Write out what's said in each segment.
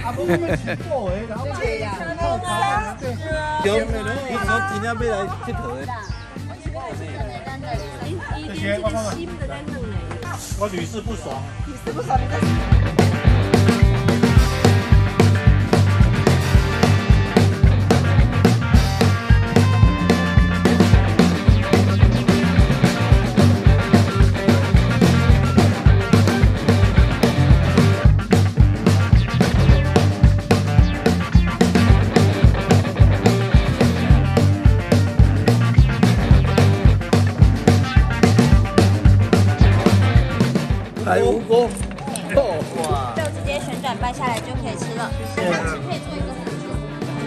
有，你从今天要来佚佗的。 这些我看看，我屡试不爽。 屡试不爽，你在。 白无锅，哇！ 肉直接旋转掰下来就可以吃了。那这样子可以做一个辅助。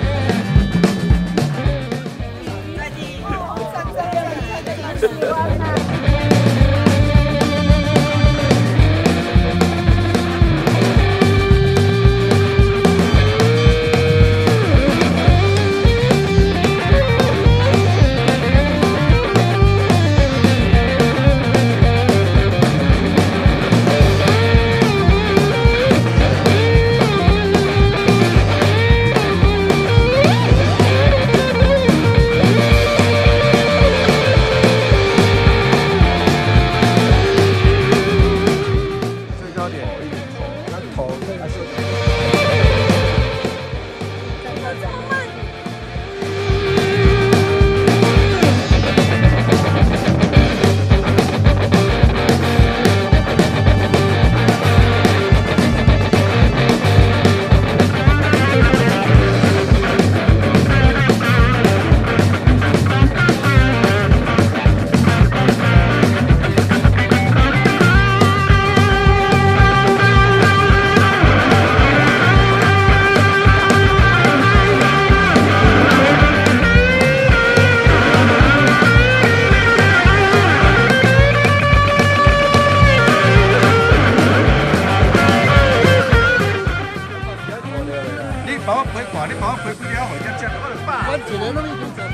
我只能那么一走。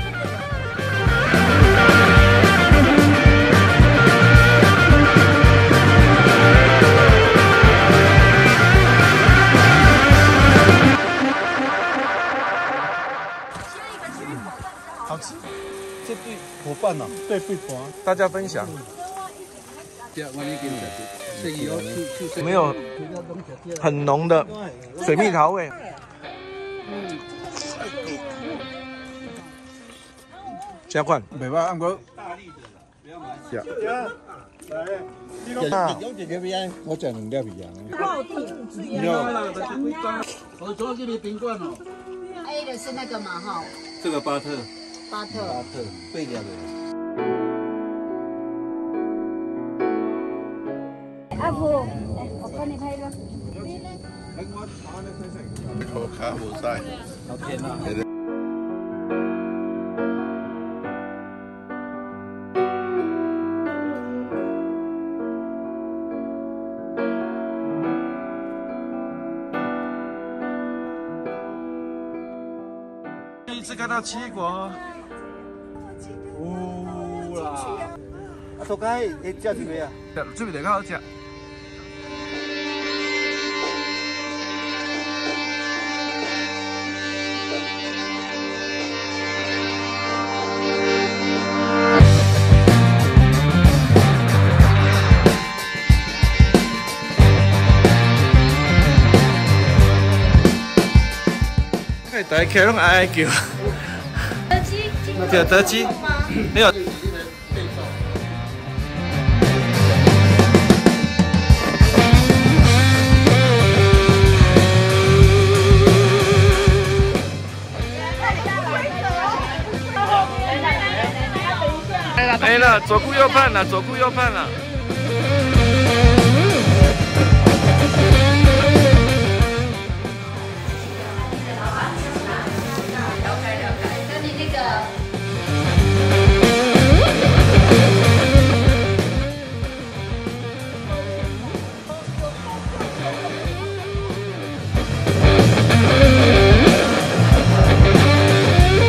好吃， 这对伙伴呢？ 对对伙， 大家分享。没有很浓的水蜜桃味。加款， 袂歹，按过。 是啊。 我讲两粒一样。 我昨天给宾馆哦。 A 的是那个嘛哈， 这个巴特。 巴特对的。 阿婆，我帮你拍一个。 头卡无晒， 好甜啊！第一次看到奇异果。有啦。啊，都该会食一个啊？准备就较好食。 大家拢爱叫，叫德基，没有。来了，左顾右盼了，左顾右盼了。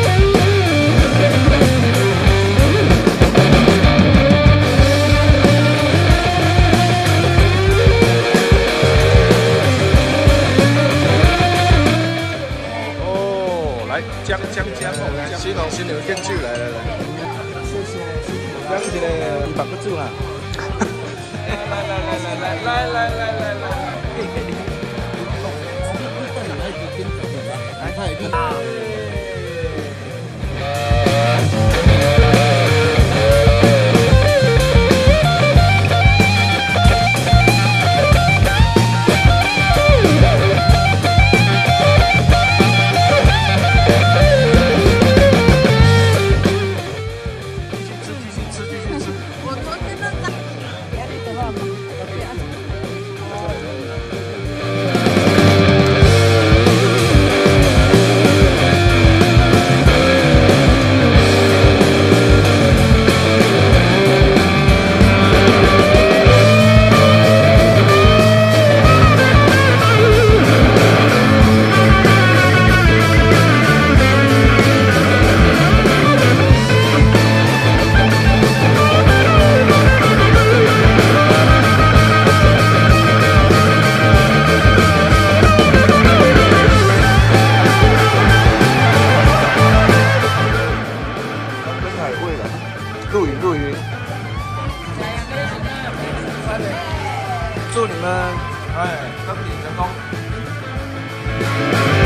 这先聊敬酒来，谢谢，两个200个酒啊！露营，祝你们登顶成功。